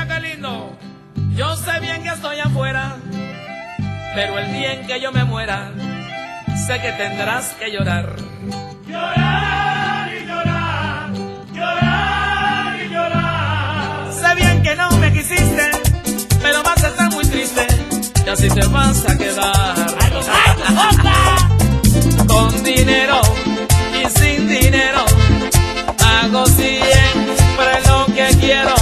mira qué lindo. Yo sé bien que estoy afuera, pero el día en que yo me muera, sé que tendrás que llorar. Llorar y llorar, llorar y llorar. Sé bien que no me quisiste, pero vas a estar muy triste, y así te vas a quedar. Con dinero y sin dinero, hago siempre lo que quiero.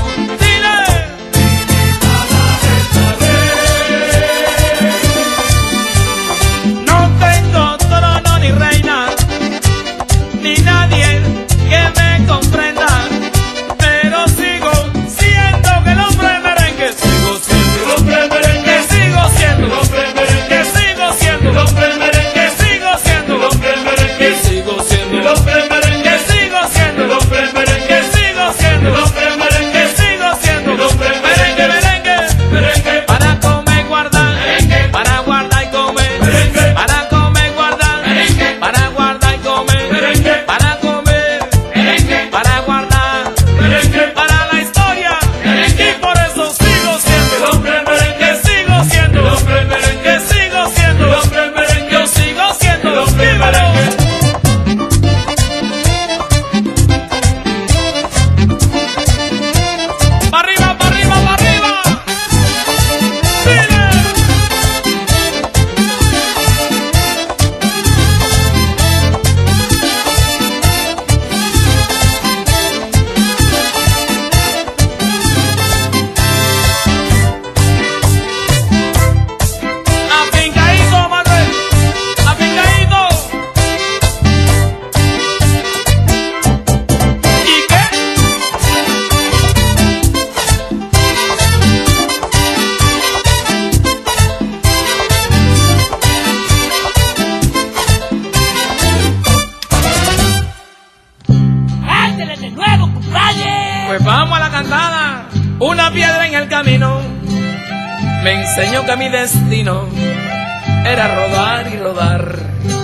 Pues vamos a la cantada. Una piedra en el camino me enseñó que mi destino era rodar y rodar.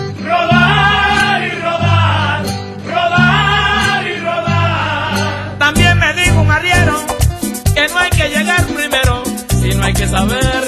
Rodar y rodar, rodar y rodar. También me dijo un arriero que no hay que llegar primero, sino hay que saber